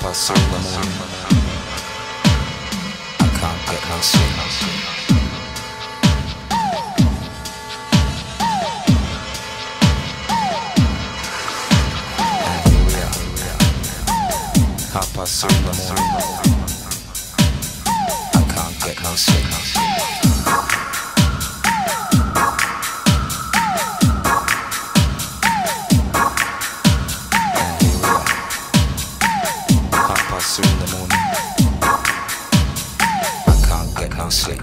past 3 in the morning. I can't get no sleep. And here we are, 3:30 in the morning. I can't get no sleep. In the morning, I can't get no sleep.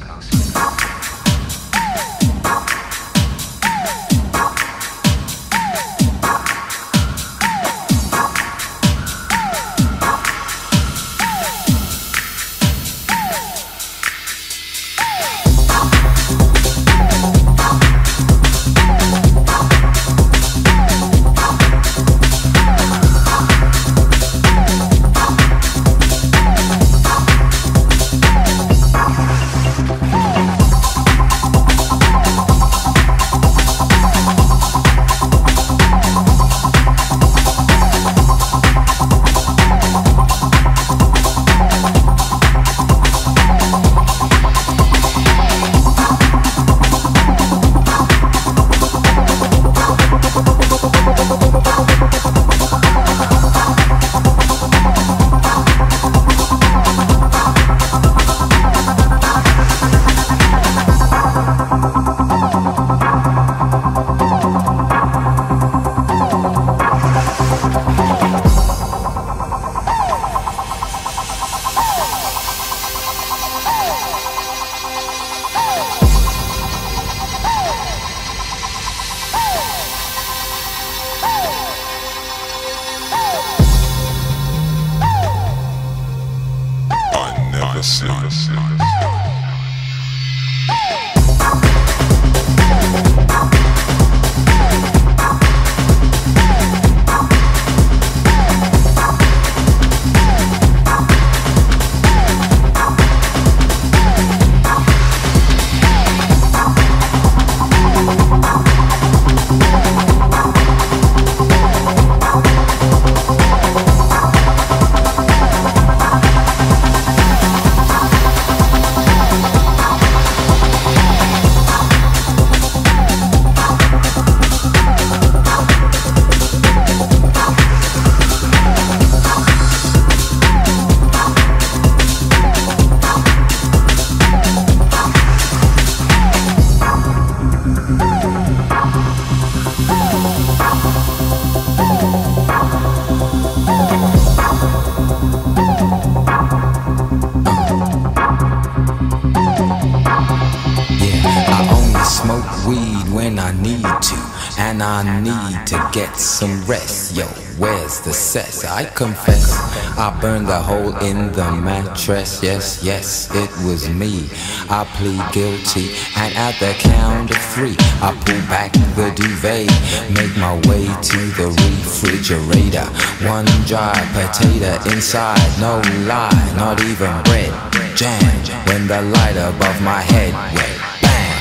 Get some rest, yo, where's the cess? I confess, I burned a hole in the mattress. Yes, yes, it was me. I plead guilty, and at the count of 3, I pull back the duvet, make my way to the refrigerator. One dry potato inside, no lie, not even bread. Jam, when the light above my head went bam.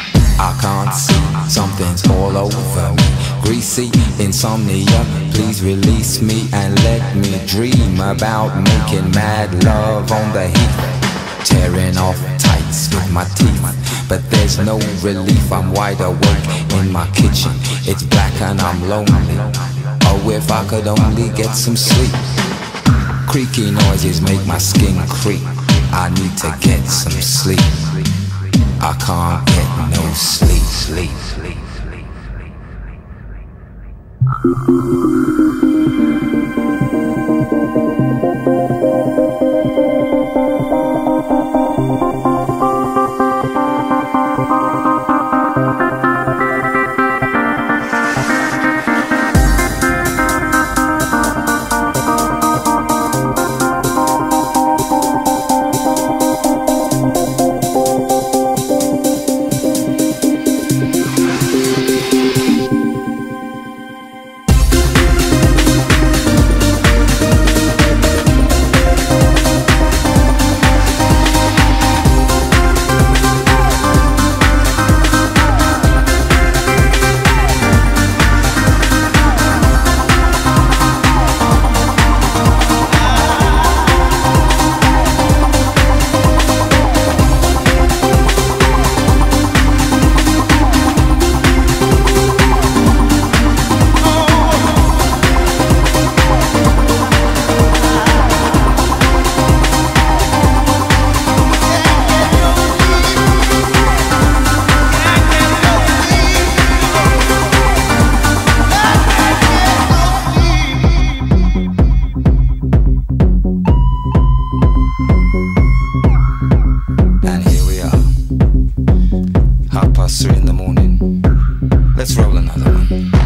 I can't see, something's all over me. Greasy insomnia, please release me and let me dream about making mad love on the heath, tearing off tights with my teeth. But there's no relief, I'm wide awake in my kitchen. It's black and I'm lonely. Oh, if I could only get some sleep. Creaky noises make my skin creep. I need to get some sleep. I can't get no sleep. past 3 in the morning. Let's roll another one.